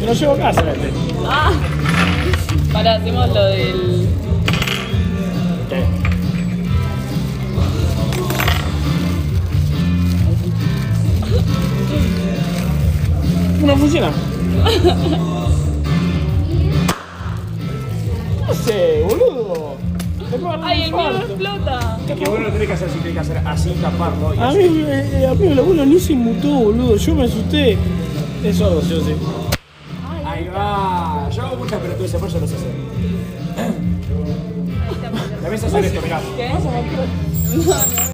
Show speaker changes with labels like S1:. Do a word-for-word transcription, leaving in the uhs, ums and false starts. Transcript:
S1: lo llevo a casa este.
S2: Ah. Pará, hacemos lo del...
S1: ¿Qué? No funciona. No sé, boludo.
S2: Ay, el mío explota.
S3: Es que vos no tenés que hacer así, tenés que hacer así, taparlo y
S1: A
S3: así.
S1: mí, eh, a mí el abuelo ni se inmutó, boludo. Yo me asusté. Es sordo, yo sí.
S3: Ahí va. Yo hago muchas pelotudeces, por eso no sé hacer. También sé hacer esto, mirá.
S2: ¿Qué?